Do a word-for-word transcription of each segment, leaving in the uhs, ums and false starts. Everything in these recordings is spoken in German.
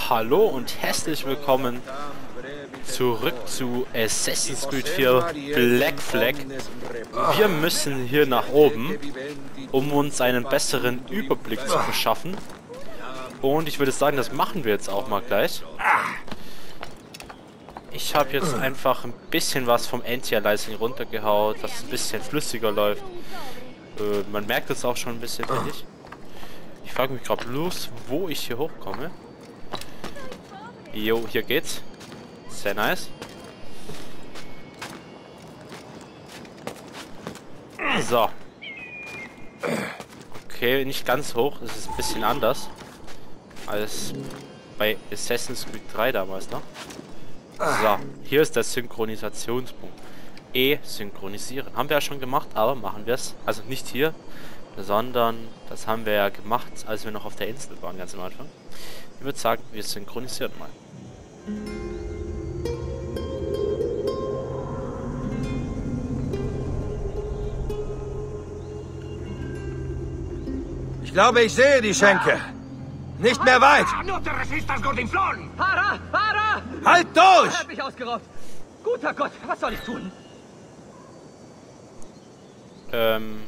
Hallo und herzlich willkommen zurück zu Assassin's Creed vier Black Flag. Wir müssen hier nach oben, um uns einen besseren Überblick zu verschaffen. Und ich würde sagen, das machen wir jetzt auch mal gleich. Ich habe jetzt einfach ein bisschen was vom Anti-Aliasing runtergehauen, dass es ein bisschen flüssiger läuft. Äh, man merkt es auch schon ein bisschen, finde ich. Ich frage mich gerade bloß, wo ich hier hochkomme. Jo, hier geht's. Sehr nice. So. Okay, nicht ganz hoch. Es ist ein bisschen anders als bei Assassin's Creed drei damals noch. So, hier ist der Synchronisationspunkt. E synchronisieren. Haben wir ja schon gemacht, aber machen wir es. Also nicht hier, sondern das haben wir ja gemacht, als wir noch auf der Insel waren, ganz am Anfang. Ich würde sagen, wir synchronisieren mal. Ich glaube, ich sehe die Schenke. Nicht mehr weit. Para! Para! Halt durch! Er hat mich ausgeraubt. Guter Gott, was soll ich tun? Ähm...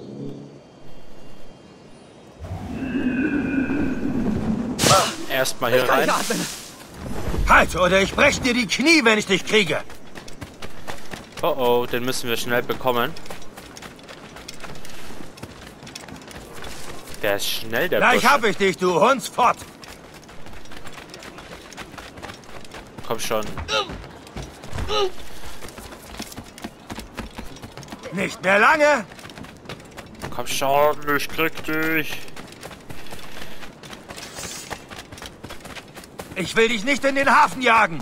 Erstmal hier rein. Halt, oder ich breche dir die Knie, wenn ich dich kriege. Oh oh, den müssen wir schnell bekommen. Der ist schnell, der Gleich Bursche. hab ich dich, du Hundsfott. Komm schon. Nicht mehr lange. Komm schon, ich krieg dich. Ich will dich nicht in den Hafen jagen.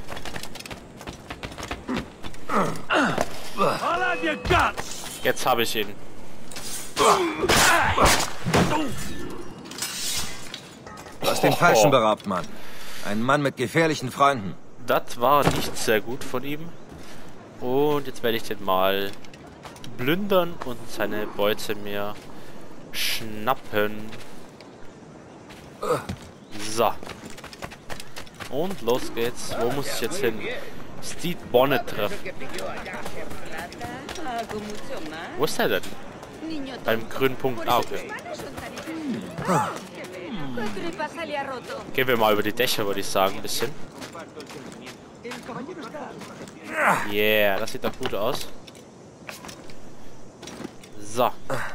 Jetzt habe ich ihn. Du hast den Oh. Falschen beraubt, Mann. Ein Mann mit gefährlichen Freunden. Das war nicht sehr gut von ihm. Und jetzt werde ich den mal plündern und seine Beute mir schnappen. So. Und los geht's. Wo muss ich jetzt hin? Steve Bonnet treffen. Wo ist er denn? Beim grünen Punkt. Ah, okay. Gehen wir mal über die Dächer, würde ich sagen, ein bisschen. Yeah, das sieht doch gut aus. So.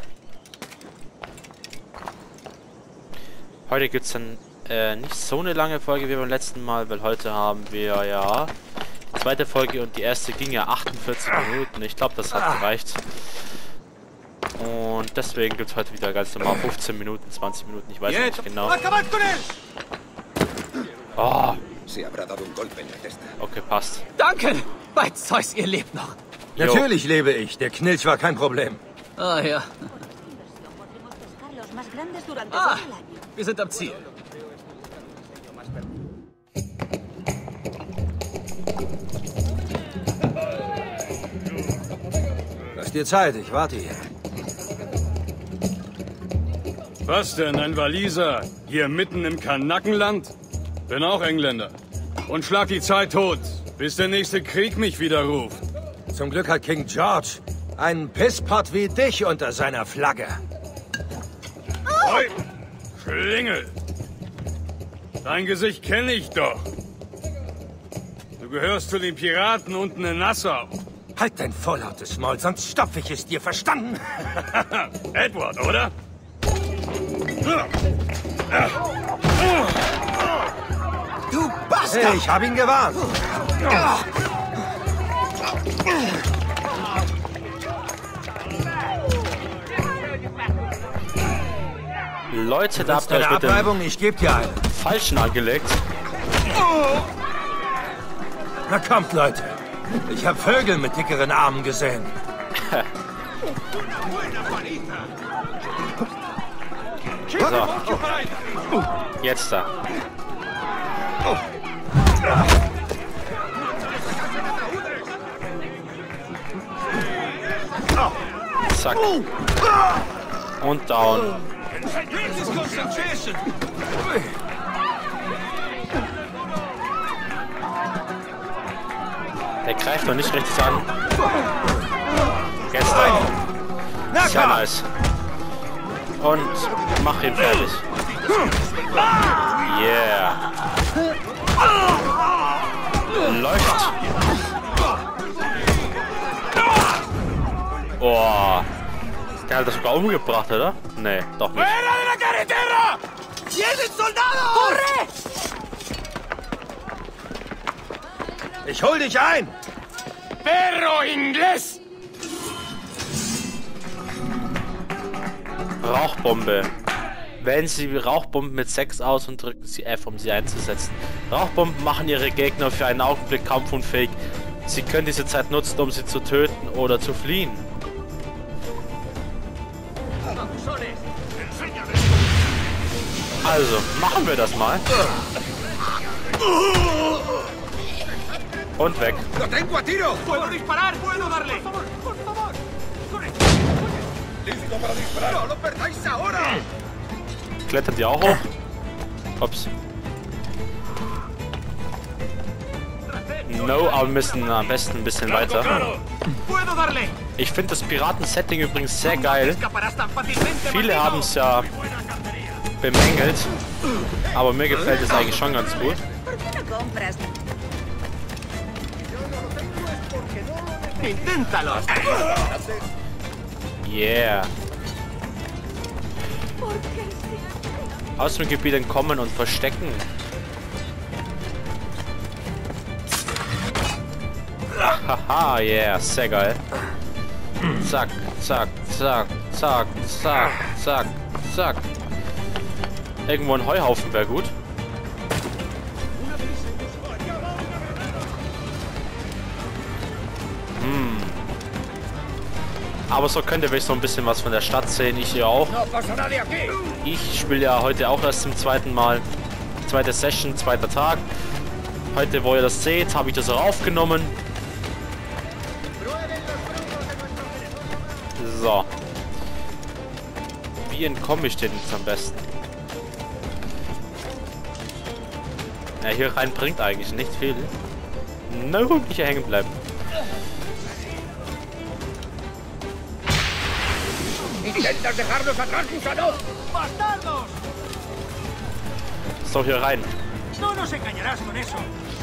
Heute gibt es dann äh, nicht so eine lange Folge wie beim letzten Mal, weil heute haben wir ja die zweite Folge und die erste ging ja achtundvierzig Minuten. Ich glaube, das hat gereicht. Und deswegen gibt es heute wieder ganz normal fünfzehn Minuten, zwanzig Minuten, ich weiß nicht genau. Oh. Okay, passt. Danke! Bei Zeus, ihr lebt noch. Natürlich lebe ich. Der Knilch war kein Problem. Ah, ja. Ah, wir sind am Ziel. Lass dir Zeit, ich warte hier. Was denn, ein Waliser? Hier mitten im Kanackenland? Bin auch Engländer. Und schlag die Zeit tot, bis der nächste Krieg mich wieder ruft. Zum Glück hat King George einen Pisspot wie dich unter seiner Flagge. Hoi! Schlingel! Dein Gesicht kenne ich doch. Du gehörst zu den Piraten unten in Nassau. Halt dein vorlautes Maul, sonst stopf ich es dir, verstanden? Edward, oder? Du Bastard! Hey, ich hab ihn gewarnt. Leute, da habt ihr Eine euch mit dem Abreibung, ich geb dir eine. Falschen angelegt. Na kommt, Leute. Ich hab Vögel mit dickeren Armen gesehen. So. Jetzt da. Zack. Und down. greift noch nicht richtig an. Gestern. Sehr nice. Und mach ihn fertig. Yeah. Läuft. Oh. Der hat das sogar umgebracht, oder? Nee, doch nicht. Ich hol dich ein! Perro Inglés! Rauchbombe. Wählen Sie Rauchbomben mit Sex aus und drücken Sie F, um sie einzusetzen. Rauchbomben machen Ihre Gegner für einen Augenblick kampfunfähig. Sie können diese Zeit nutzen, um sie zu töten oder zu fliehen. Also, machen wir das mal. Und weg. ¡Lo tengo a tiro! ¡Puedo disparar! ¡Puedo darle! ¡Por favor! ¡Listo para disparar! ¡No lo perdáis ahora! Klettert die auch hoch? Ups. No, aber wir müssen am besten ein bisschen weiter. ¡Puedo darle! Ich finde das Piraten-Setting übrigens sehr geil. Viele haben es ja bemängelt, aber mir gefällt es eigentlich schon ganz gut. ¡Inténtalo! Yeah. Aus dem Gebiet entkommen und verstecken. Haha, yeah, sehr geil. Zack, zack, zack, zack, zack, zack, zack. Irgendwo ein Heuhaufen wäre gut. Hm. Aber so könnt ihr wirklich so ein bisschen was von der Stadt sehen. Ich hier auch. Ich spiele ja heute auch erst zum zweiten Mal. Zweite Session, zweiter Tag. Heute, wo ihr das seht, habe ich das auch aufgenommen. So. Wie entkomme ich denn jetzt am besten? Ja, hier rein bringt eigentlich nicht viel. No, nicht hier hängen bleiben. So, hier rein. No nos engañarás con eso.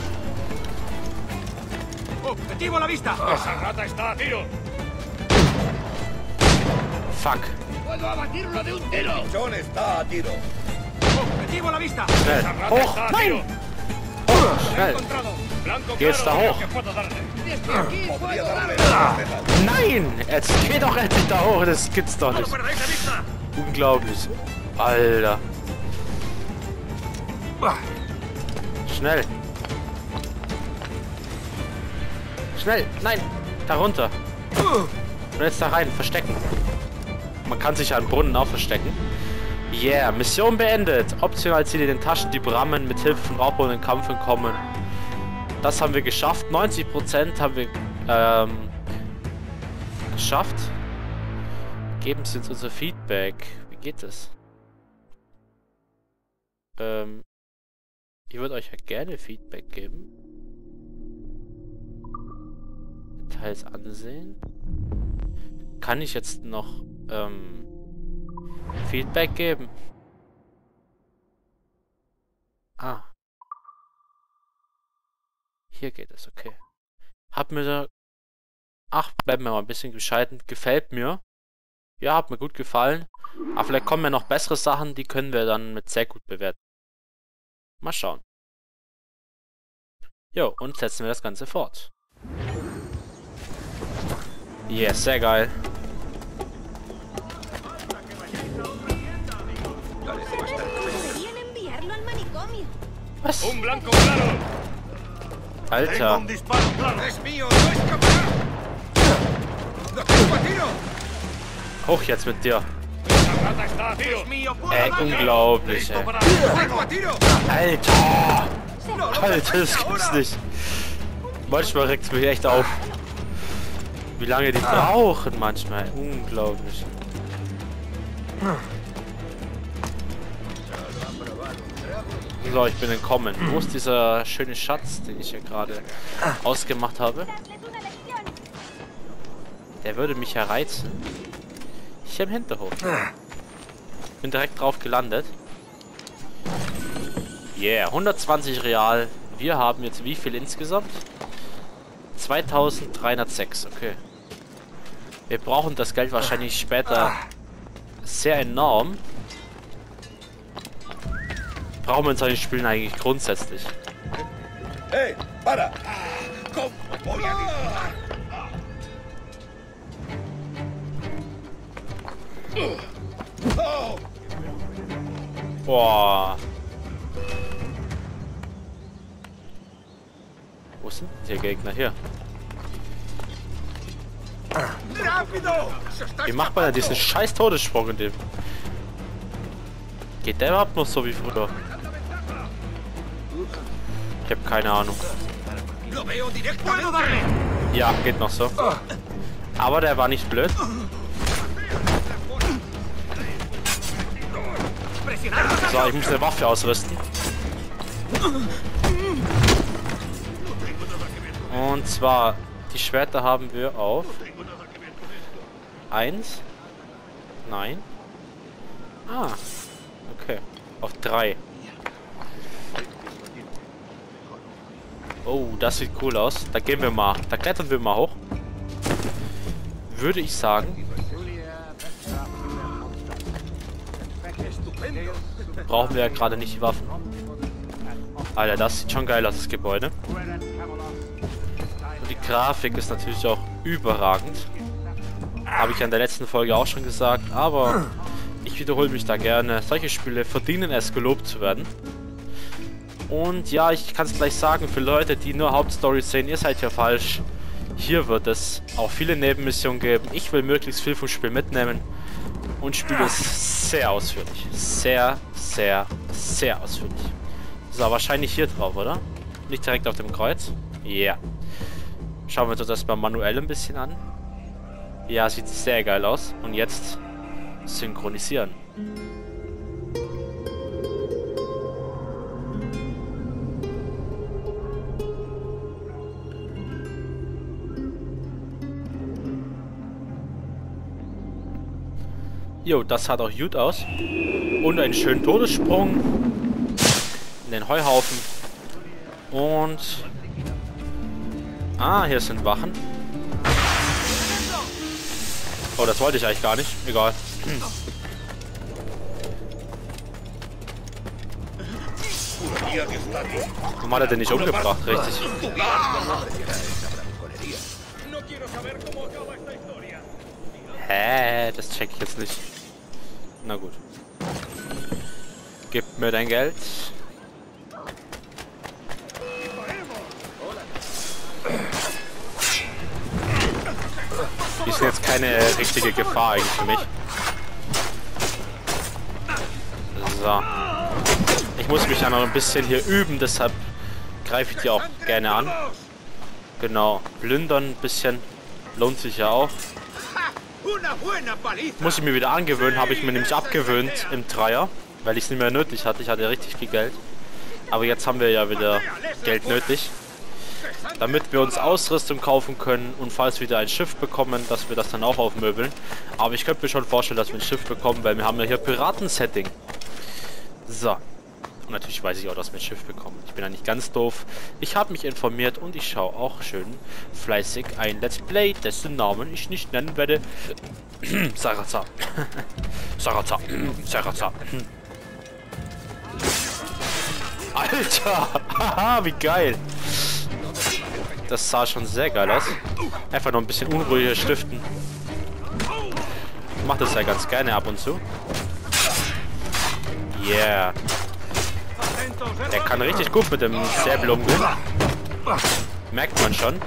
Objetivo a la vista. Esa rata está a tiro. Fuck. Puedo abatirlo de un tiro. John está a tiro. Objetivo a la vista. Schnell. Hoch. Nein. Hoch. Schnell. Geh jetzt da hoch. Nein. Jetzt geh doch endlich da hoch. Das gibt's doch nicht. Unglaublich. Alter. Schnell. Schnell. Nein. Da runter. Und jetzt da rein. Verstecken. Man kann sich an Brunnen auch verstecken. Yeah. Mission beendet. Optional Ziele in den Taschendieb rammen. Mit Hilfe von Rauchbomben in den Kampf entkommen. Das haben wir geschafft. neunzig Prozent haben wir ähm, geschafft. Geben Sie uns unser Feedback. Wie geht es? Ähm, ich würde euch ja gerne Feedback geben. Details ansehen. Kann ich jetzt noch ähm, Feedback geben? Ah. Hier geht es, okay. Hat mir da... Ach, bleiben wir mal ein bisschen gescheiten. Gefällt mir. Ja, hat mir gut gefallen. Aber vielleicht kommen ja noch bessere Sachen, die können wir dann mit sehr gut bewerten. Mal schauen. Jo, und setzen wir das Ganze fort. Yes, sehr geil. Was? Alter. Hoch jetzt mit dir. Ey, unglaublich, ey. Alter! Alter, das gibt's nicht. Manchmal regt's mich echt auf. Wie lange die brauchen manchmal. Unglaublich. So, ich bin entkommen. Wo ist dieser schöne Schatz, den ich hier gerade ausgemacht habe? Der würde mich ja reizen. Hier im Hinterhof. Bin direkt drauf gelandet. Yeah, hundertzwanzig Real. Wir haben jetzt wie viel insgesamt? zweitausenddreihundertsechs, okay. Wir brauchen das Geld wahrscheinlich später sehr enorm. Brauchen wir in solchen Spielen eigentlich grundsätzlich. Hey, para! Komm, voy a disparar. Boah. Wo sind der Gegner hier? Wie macht man denn diesen scheiß Todessprung in dem? Geht der überhaupt noch so wie früher? Ich habe keine Ahnung. Ja, geht noch so. Aber der war nicht blöd. So, ich muss eine Waffe ausrüsten. Und zwar, die Schwerter haben wir auf eins. Nein. Ah, okay. Auf drei. Oh, das sieht cool aus. Da gehen wir mal. Da klettern wir mal hoch. Würde ich sagen. Brauchen wir ja gerade nicht die Waffen. Alter, das sieht schon geil aus, das Gebäude. Und die Grafik ist natürlich auch überragend. Habe ich ja in der letzten Folge auch schon gesagt. Aber ich wiederhole mich da gerne. Solche Spiele verdienen es, gelobt zu werden. Und ja, ich kann es gleich sagen, für Leute, die nur Hauptstory sehen, ihr seid ja falsch. Hier wird es auch viele Nebenmissionen geben. Ich will möglichst viel vom Spiel mitnehmen. Und spiele es sehr ausführlich. Sehr, sehr, sehr ausführlich. So, wahrscheinlich hier drauf, oder? Nicht direkt auf dem Kreuz? Ja. Yeah. Schauen wir uns das mal manuell ein bisschen an. Ja, sieht sehr geil aus. Und jetzt synchronisieren. Jo, das hat auch gut aus. Und einen schönen Todessprung in den Heuhaufen. Und... Ah, hier sind Wachen. Oh, das wollte ich eigentlich gar nicht. Egal. Hm. Warum hat er den nicht umgebracht, richtig? Hä? Das check ich jetzt nicht. Na gut. Gib mir dein Geld. Die sind jetzt keine richtige Gefahr eigentlich für mich. So. Ich muss mich ja noch ein bisschen hier üben, deshalb greife ich die auch gerne an. Genau. Plündern ein bisschen. Lohnt sich ja auch. Muss ich mir wieder angewöhnen, habe ich mir nämlich abgewöhnt im Dreier, weil ich es nicht mehr nötig hatte. Ich hatte richtig viel Geld. Aber jetzt haben wir ja wieder Geld nötig, damit wir uns Ausrüstung kaufen können und falls wir wieder ein Schiff bekommen, dass wir das dann auch aufmöbeln. Aber ich könnte mir schon vorstellen, dass wir ein Schiff bekommen, weil wir haben ja hier Piraten-Setting. So. Und natürlich weiß ich auch, dass wir ein Schiff bekommen. Ich bin ja nicht ganz doof. Ich habe mich informiert und ich schaue auch schön fleißig ein Let's Play, dessen Namen ich nicht nennen werde. Saraza. Saraza. Saraza. Alter! Haha, wie geil! Das sah schon sehr geil aus. Einfach noch ein bisschen unruhiger stiften. Ich mach das ja ganz gerne ab und zu. Yeah. Der kann richtig gut mit dem Säbel umgehen. Merkt man schon.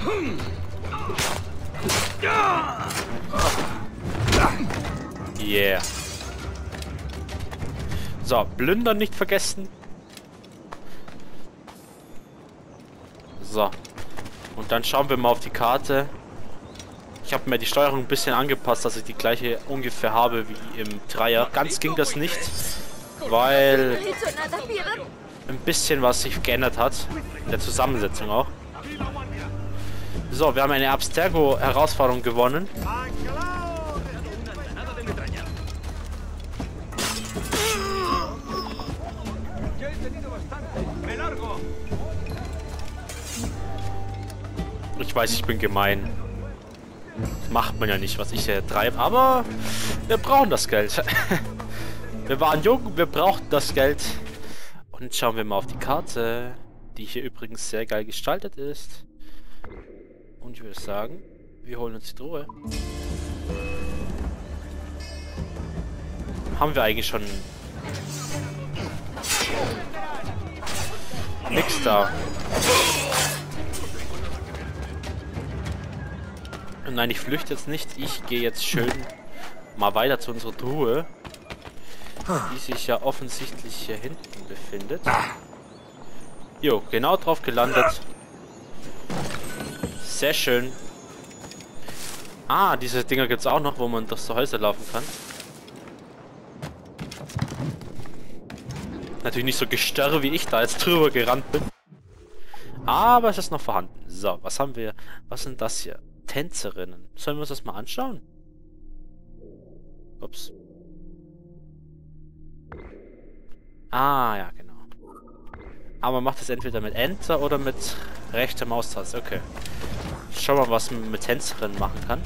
Yeah. So, plündern nicht vergessen. So. Und dann schauen wir mal auf die Karte. Ich habe mir die Steuerung ein bisschen angepasst, dass ich die gleiche ungefähr habe wie im Dreier. Ganz ging das nicht, weil ein bisschen was sich geändert hat. In der Zusammensetzung auch. So, wir haben eine Abstergo-Herausforderung gewonnen. Ich weiß, ich bin gemein. Das macht man ja nicht, was ich hier treibe, aber wir brauchen das Geld. Wir waren jung, wir brauchten das Geld. Und jetzt schauen wir mal auf die Karte, die hier übrigens sehr geil gestaltet ist. Und ich würde sagen, wir holen uns die Truhe. Haben wir eigentlich schon nix da. Und nein, ich flüchte jetzt nicht. Ich gehe jetzt schön mal weiter zu unserer Truhe, die sich ja offensichtlich hier hinten befindet. Jo, genau drauf gelandet. Sehr schön. Ah, diese Dinger gibt es auch noch, wo man durch so Häuser laufen kann. Natürlich nicht so gestörre, wie ich da jetzt drüber gerannt bin. Aber es ist noch vorhanden. So, was haben wir? Was sind das hier? Tänzerinnen. Sollen wir uns das mal anschauen? Ups. Ah, ja, genau. Aber man macht es entweder mit Enter oder mit rechter Maustaste. Okay. Schauen wir mal, was man mit Tänzerinnen machen kann.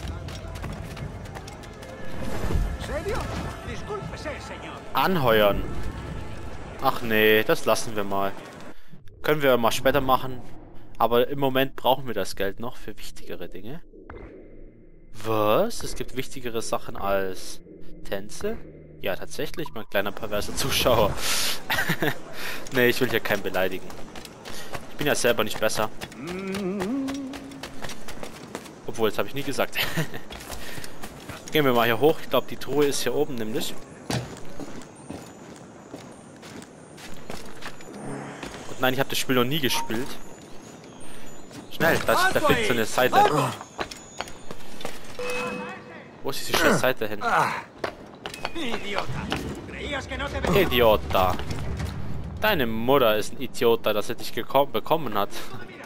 Anheuern. Ach nee, das lassen wir mal. Können wir mal später machen. Aber im Moment brauchen wir das Geld noch für wichtigere Dinge. Was? Es gibt wichtigere Sachen als Tänze? Ja, tatsächlich, mein kleiner perverser Zuschauer. Nee, ich will hier keinen beleidigen. Ich bin ja selber nicht besser. Obwohl, das habe ich nie gesagt. Gehen wir mal hier hoch. Ich glaube, die Truhe ist hier oben nämlich. Und nein, ich habe das Spiel noch nie gespielt. Schnell, da, da fliegt so eine Seite. Wo ist diese scheiß Seite hin? Idiota. Deine Mutter ist ein Idiota, dass er dich bekommen hat.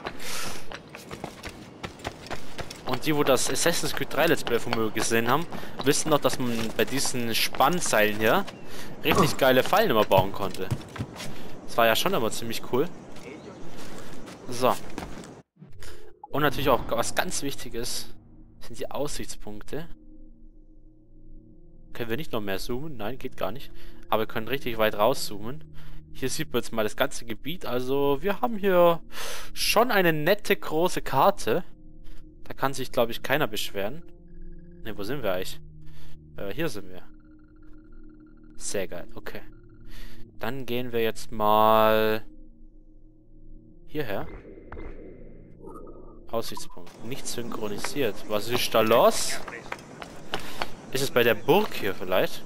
Und die, wo das Assassin's Creed drei Let's Play Vermögen gesehen haben, wissen noch, dass man bei diesen Spannseilen hier richtig geile Fallen immer bauen konnte. Das war ja schon immer ziemlich cool. So. Und natürlich auch was ganz Wichtiges sind die Aussichtspunkte. Können wir nicht noch mehr zoomen? Nein, geht gar nicht. Aber wir können richtig weit rauszoomen. Hier sieht man jetzt mal das ganze Gebiet. Also wir haben hier schon eine nette große Karte. Da kann sich, glaube ich, keiner beschweren. Ne, wo sind wir eigentlich? Äh, hier sind wir. Sehr geil, okay. Dann gehen wir jetzt mal hierher. Aussichtspunkt. Nicht synchronisiert. Was ist da los? Ist es bei der Burg hier vielleicht?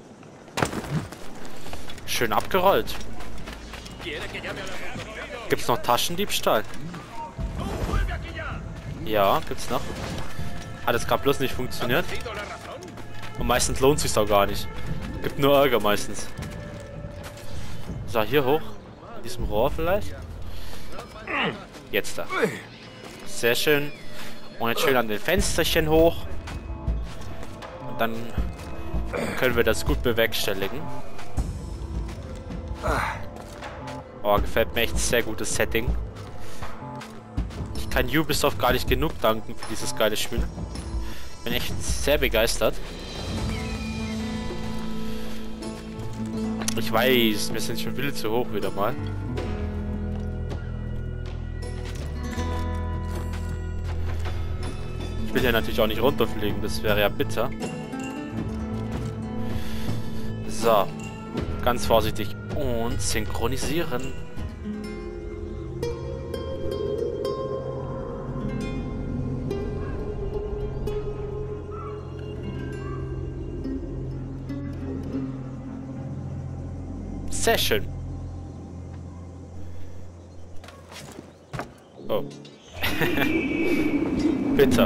Schön abgerollt. Gibt's noch Taschendiebstahl? Ja, gibt's noch. Hat es gerade bloß nicht funktioniert. Und meistens lohnt sich's auch gar nicht. Gibt nur Ärger meistens. So, hier hoch. In diesem Rohr vielleicht. Jetzt da. Sehr schön. Und jetzt schön an den Fensterchen hoch. Und dann können wir das gut bewerkstelligen. Oh, gefällt mir echt sehr gutes Setting. Ich kann Ubisoft gar nicht genug danken für dieses geile Spiel. Bin echt sehr begeistert. Ich weiß, wir sind schon viel zu hoch wieder mal. Ich will hier natürlich auch nicht runterfliegen, das wäre ja bitter. So, ganz vorsichtig und synchronisieren. Sehr schön. Oh. Bitte.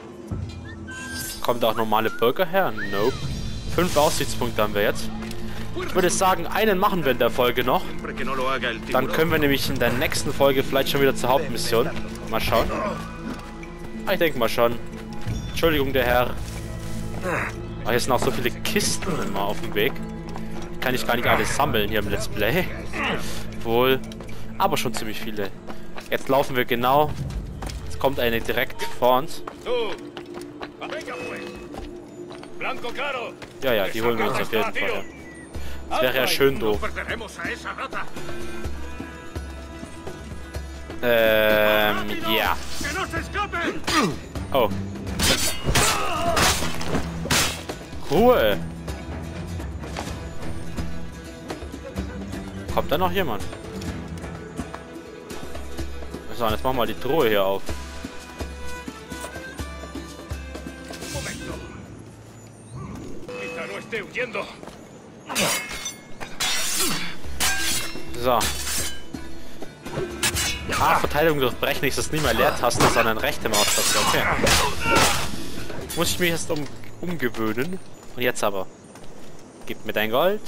Kommt auch normale Bürger her? Nope. Fünf Aussichtspunkte haben wir jetzt. Ich würde sagen, einen machen wir in der Folge noch. Dann können wir nämlich in der nächsten Folge vielleicht schon wieder zur Hauptmission. Mal schauen. Ah, ich denke mal schon. Entschuldigung, der Herr. Ah, hier sind auch so viele Kisten immer auf dem Weg. Die kann ich gar nicht alles sammeln hier im Let's Play. Wohl. Aber schon ziemlich viele. Jetzt laufen wir genau. Jetzt kommt eine direkt vor uns. Ja, ja, die holen wir uns auf jeden Fall. Ja. Das wäre ja schön doof. Ähm, ja. Oh. Ruhe. Kommt da noch jemand? So, jetzt machen wir mal die Truhe hier auf. So. Ah, Verteidigung durchbrechen ist das nicht mehr Leertaste, sondern rechte Maustaste. Okay. Muss ich mich erst um, umgewöhnen. Und jetzt aber. Gib mir dein Gold.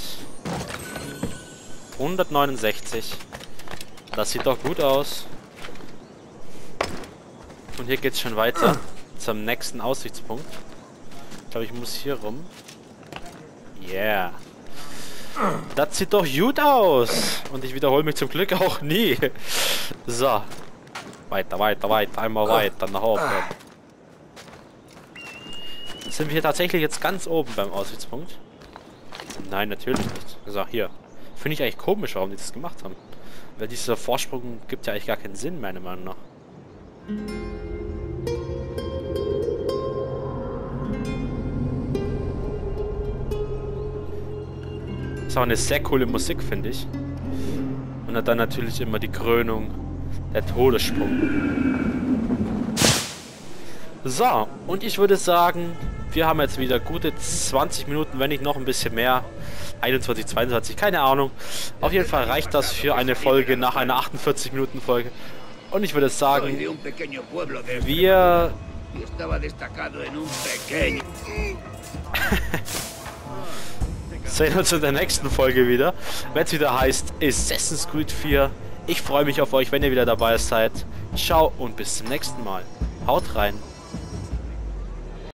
hundertneunundsechzig. Das sieht doch gut aus. Und hier geht's schon weiter. Zum nächsten Aussichtspunkt. Ich glaube, ich muss hier rum. Yeah. Das sieht doch gut aus. Und ich wiederhole mich zum Glück auch nie. So. Weiter, weiter, weiter. Einmal weiter nach oben. Sind wir hier tatsächlich jetzt ganz oben beim Aussichtspunkt? Nein, natürlich nicht. So, hier. Finde ich eigentlich komisch, warum die das gemacht haben. Weil dieser Vorsprung gibt ja eigentlich gar keinen Sinn, meiner Meinung nach. Das ist auch eine sehr coole Musik, finde ich. Und dann natürlich immer die Krönung, der Todessprung. So, und ich würde sagen, wir haben jetzt wieder gute zwanzig Minuten, wenn nicht noch ein bisschen mehr. einundzwanzig, zweiundzwanzig, keine Ahnung. Auf jeden Fall reicht das für eine Folge nach einer achtundvierzig Minuten Folge. Und ich würde sagen, wir... sehen uns in der nächsten Folge wieder, wenn es wieder heißt Assassin's Creed vier. Ich freue mich auf euch, wenn ihr wieder dabei seid. Ciao und bis zum nächsten Mal. Haut rein.